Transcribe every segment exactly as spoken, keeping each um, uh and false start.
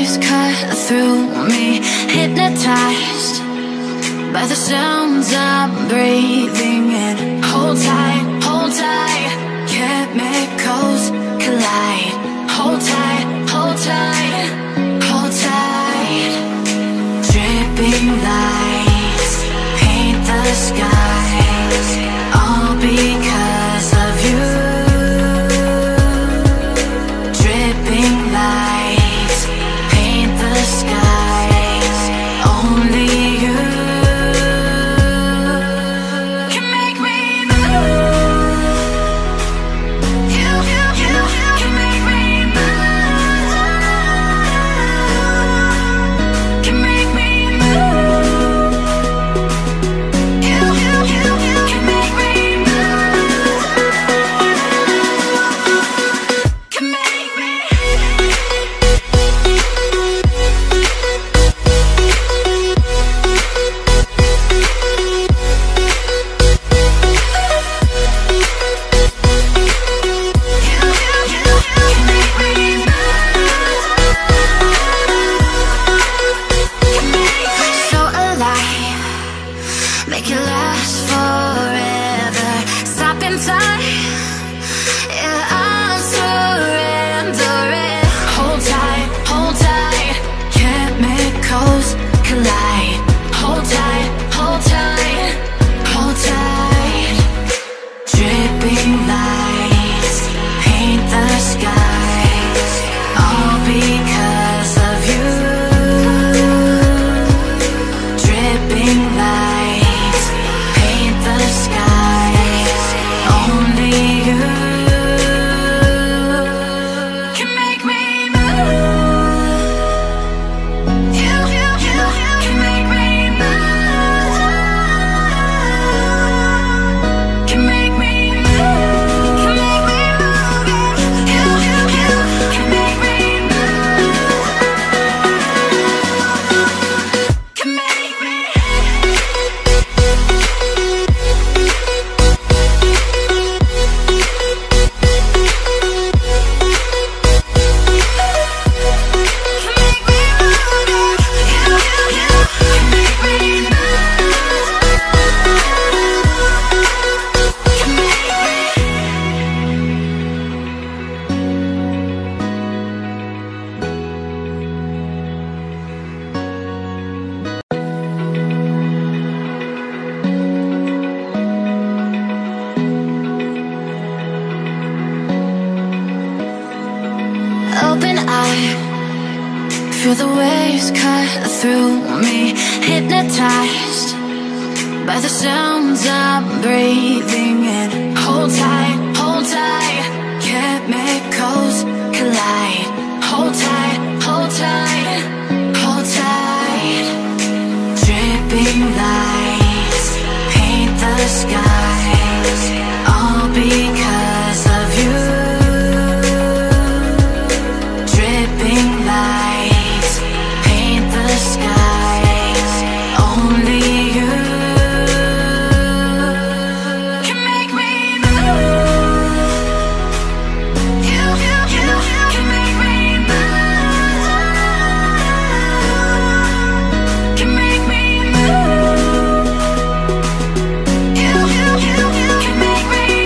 waves cut through me, hypnotized by the sounds I'm breathing in. Hold tight, hold tight, chemicals collide. Hold tight, hold tight, hold tight. Dripping lights paint the skies, all because of you. Dripping lights paint the skies, only you can make me move. You, you, you can make me move. Can make me move. You, you, you can make me move. Can make me. So alive, make it last forever. Stop in time, yeah, I'm surrendering. Hold tight, hold tight, chemicals collide. Hold tight, hold tight, hold tight. Dripping lights paint the skies, all because of you. Dripping lights paint the skies, only you can make me move. You, you, you can make me move. Can make me move. Can make me move. You, you, you can make me move. Can make me. Open eye, feel the waves cut through me, hypnotized by the sounds I'm breathing in. Hold tight, hold tight, chemicals collide. Hold tight, hold tight, hold tight. Dripping lights paint the skies, all because of you. Dripping lights paint the skies, only you can make me move. You, you, you can make me move. Can make me move. You, you, you can make me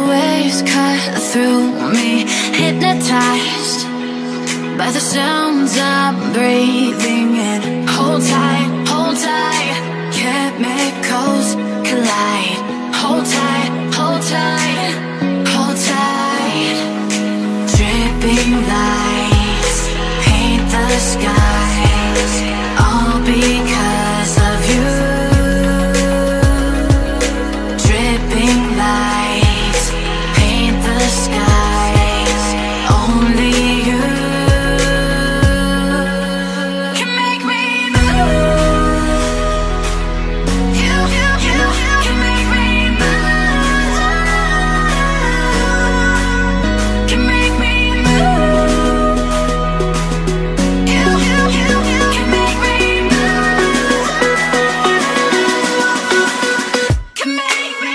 waves cut through me, hypnotized by the sounds I'm breathing in. Hold tight, hold tight, chemicals collide. Hold tight, hold tight, hold tight. Dripping lights paint the skies, all because of you. Dripping lights paint the skies, only you can make me move. You, you, you can make me move. Can make me move. You, you, you can make me move. Can make me.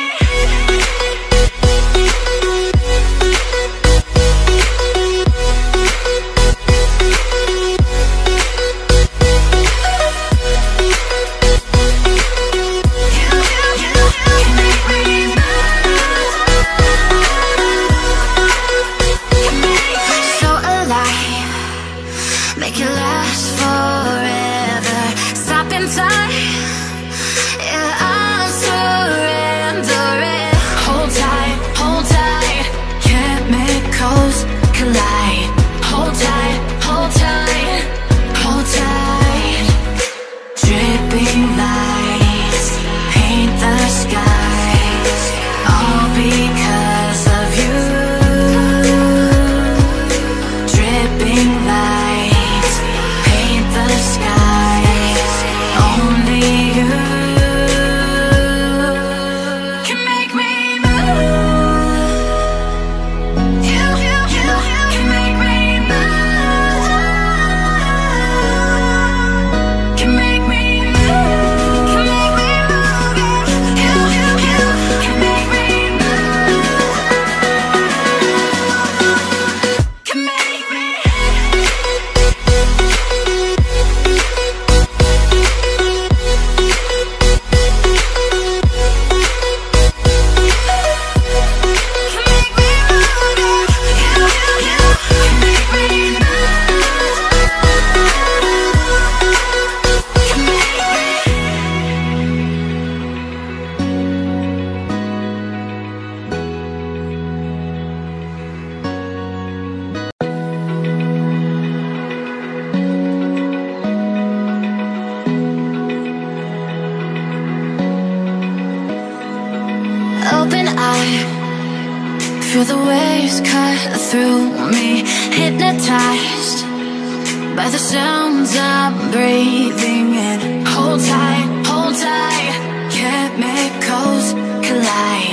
So alive, make it last forever. Stop in time, yeah, I'm surrendering. Hold tight, hold tight, chemicals collide. Hold tight, hold tight, hold tight. Dripping lights paint the skies, all because of you. Dripping lights paint the skies, only you can make me move. You, you, you can make me move. Can make me move. Can make me move. You, you, you can make me move. Can make me. Open eye, feel the waves cut through me, hypnotized by the sounds I'm breathing in. Hold tight, hold tight, chemicals collide.